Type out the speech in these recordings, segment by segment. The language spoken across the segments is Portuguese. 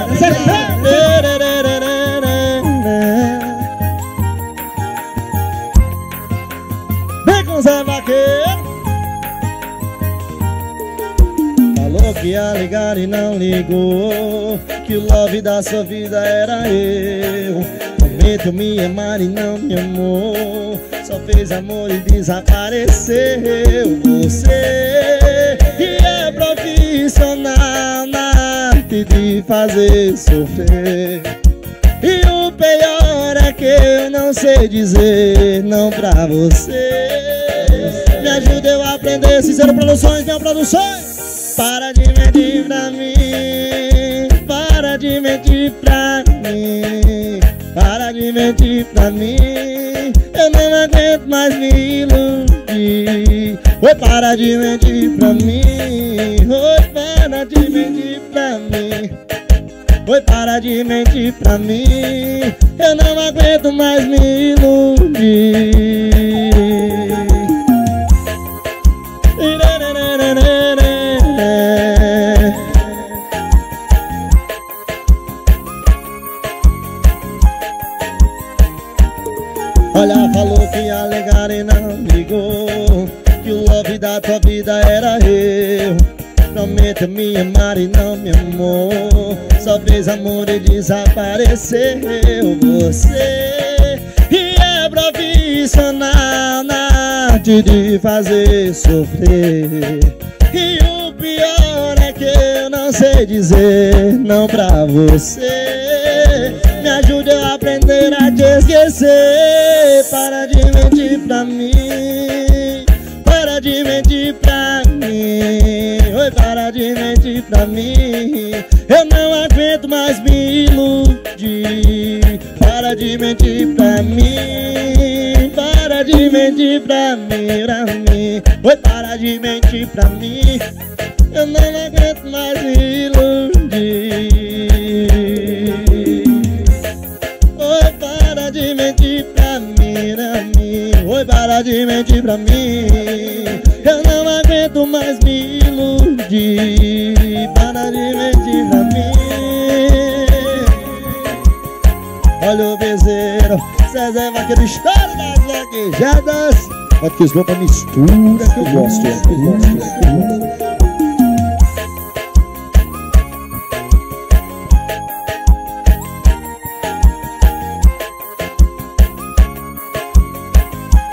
Vem com Zé Vaqueiro. Falou que ia ligar e não ligou, que o love da sua vida era eu. Prometeu me amar e não me amou, só fez amor e desapareceu. Você que é profissional na arte de fazer sofrer, e o pior é que eu não sei dizer não pra você. Me ajuda eu a aprender. Sincero Produções, minha produções. Para de mentir pra mim, para de mentir pra mim, para de mentir pra mim. Eu não aguento mais me iludir. Oi, para de mentir pra mim. Oi, para de mentir pra mim. Oi, para de mentir pra mim. Eu não aguento mais me iludir. Olha, falou que ia ligar e não ligou, que o love da tua vida era eu. Prometeu me amar e não me amou, só fez amor e desapareceu. Você que é profissional na arte de fazer sofrer, e o pior é que eu não sei dizer não pra você. Me ajude a aprender a te esquecer. Para de mentir pra mim, para de mentir pra mim. Oi, para de mentir pra mim. Eu não aguento mais me iludir. Para de mentir pra mim, para de mentir pra mim, pra mim. Oi, para de mentir pra mim. Eu não aguento mais me iludir. Oi, para de mentir pra mim, pra mim. Oi, para de mentir pra mim. Eu não aguento mais me iludir. Para de mentir pra mim. Olha o bezerro, Zezé Vaqueiro, história das vaquejadas. Olha que louca mistura que eu gosto,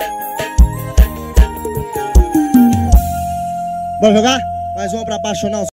Bora jogar? Mais uma pra apaixonar os